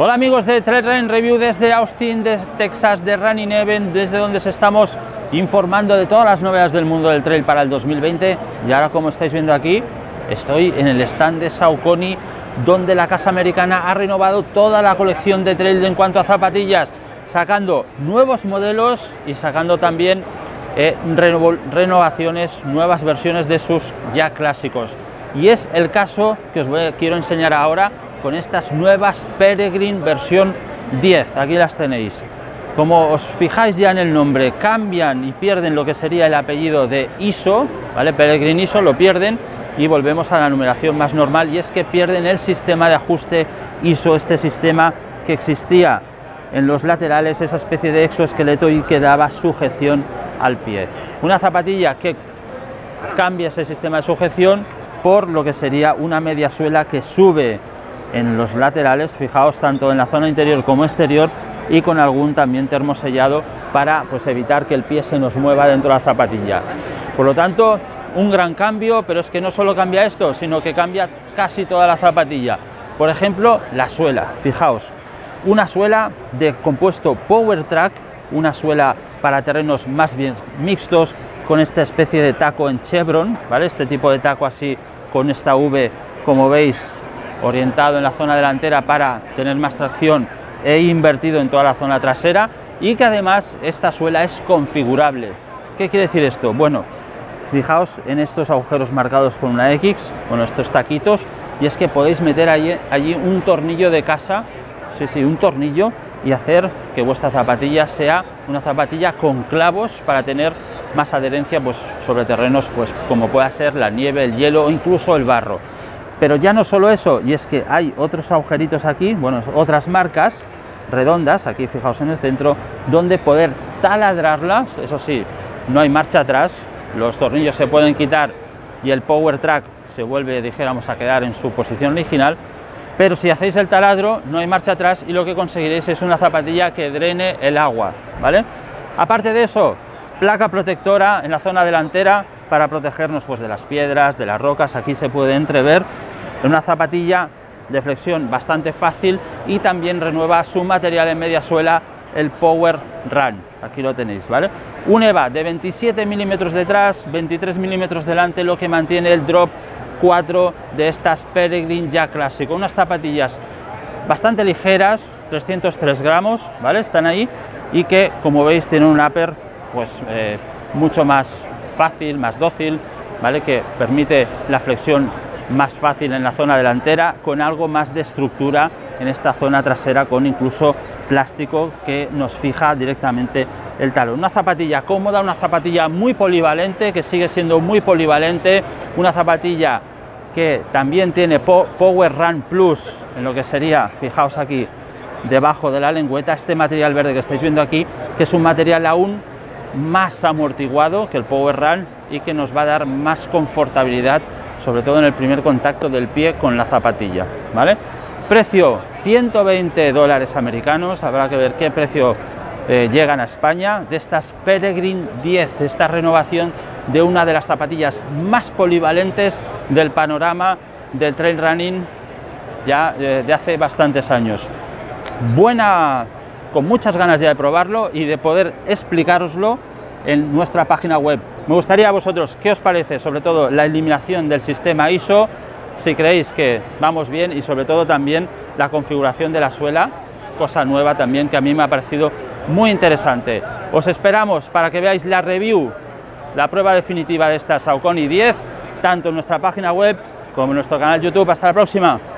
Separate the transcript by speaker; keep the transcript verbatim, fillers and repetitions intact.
Speaker 1: Hola amigos de Trail Running Review desde Austin, de Texas, de Running Event, desde donde os estamos informando de todas las novedades del mundo del trail para el dos mil veinte. Y ahora, como estáis viendo aquí, estoy en el stand de Saucony, donde la casa americana ha renovado toda la colección de trail en cuanto a zapatillas, sacando nuevos modelos y sacando también eh, reno renovaciones, nuevas versiones de sus ya clásicos. Y es el caso que os voy, quiero enseñar ahora con estas nuevas Peregrine versión diez. Aquí las tenéis. Como os fijáis ya en el nombre, cambian y pierden lo que sería el apellido de I S O, ¿vale? Peregrine I S O lo pierden y volvemos a la numeración más normal, y es que pierden el sistema de ajuste I S O, este sistema que existía en los laterales, esa especie de exoesqueleto y que daba sujeción al pie. Una zapatilla que cambia ese sistema de sujeción por lo que sería una media suela que sube en los laterales, fijaos, tanto en la zona interior como exterior, y con algún también termosellado para pues evitar que el pie se nos mueva dentro de la zapatilla. Por lo tanto, un gran cambio, pero es que no solo cambia esto, sino que cambia casi toda la zapatilla. Por ejemplo, la suela, fijaos, una suela de compuesto Power Track, una suela para terrenos más bien mixtos, con esta especie de taco en chevron, ¿vale? Este tipo de taco así, con esta V, como veis, orientado en la zona delantera para tener más tracción, e invertido en toda la zona trasera, y que además esta suela es configurable. ¿Qué quiere decir esto? Bueno, fijaos en estos agujeros marcados con una X, con estos taquitos, y es que podéis meter allí, allí un tornillo de casa, sí, sí, un tornillo, y hacer que vuestra zapatilla sea una zapatilla con clavos para tener más adherencia pues, sobre terrenos pues, como pueda ser la nieve, el hielo o incluso el barro. Pero ya no solo eso, y es que hay otros agujeritos aquí, bueno, otras marcas redondas, aquí fijaos en el centro, donde poder taladrarlas. Eso sí, no hay marcha atrás, los tornillos se pueden quitar y el Power Track se vuelve, dijéramos, a quedar en su posición original, pero si hacéis el taladro no hay marcha atrás y lo que conseguiréis es una zapatilla que drene el agua, ¿vale? Aparte de eso, placa protectora en la zona delantera para protegernos pues, de las piedras, de las rocas, aquí se puede entrever. Una zapatilla de flexión bastante fácil, y también renueva su material en media suela, el Power Run, aquí lo tenéis, ¿vale? Un EVA de veintisiete milímetros detrás, veintitrés milímetros delante, lo que mantiene el drop cuatro de estas Peregrine ya clásico. Unas zapatillas bastante ligeras, trescientos tres gramos, ¿vale? Están ahí, y que como veis tienen un upper pues eh, mucho más fácil, más dócil, ¿vale? Que permite la flexión más fácil en la zona delantera, con algo más de estructura en esta zona trasera, con incluso plástico que nos fija directamente el talón. Una zapatilla cómoda, una zapatilla muy polivalente, que sigue siendo muy polivalente, una zapatilla que también tiene Power Run Plus, en lo que sería, fijaos aquí, debajo de la lengüeta, este material verde que estáis viendo aquí, que es un material aún más amortiguado que el Power Run y que nos va a dar más confortabilidad, sobre todo en el primer contacto del pie con la zapatilla, ¿vale? Precio ciento veinte dólares americanos, habrá que ver qué precio eh, llegan a España, de estas Peregrine diez, esta renovación de una de las zapatillas más polivalentes del panorama del trail running ya eh, de hace bastantes años. Buena, con muchas ganas ya de probarlo y de poder explicároslo en nuestra página web. Me gustaría a vosotros, ¿qué os parece? Sobre todo la eliminación del sistema I S O, si creéis que vamos bien, y sobre todo también la configuración de la suela, cosa nueva también que a mí me ha parecido muy interesante. Os esperamos para que veáis la review, la prueba definitiva de esta Saucony diez, tanto en nuestra página web como en nuestro canal YouTube. Hasta la próxima.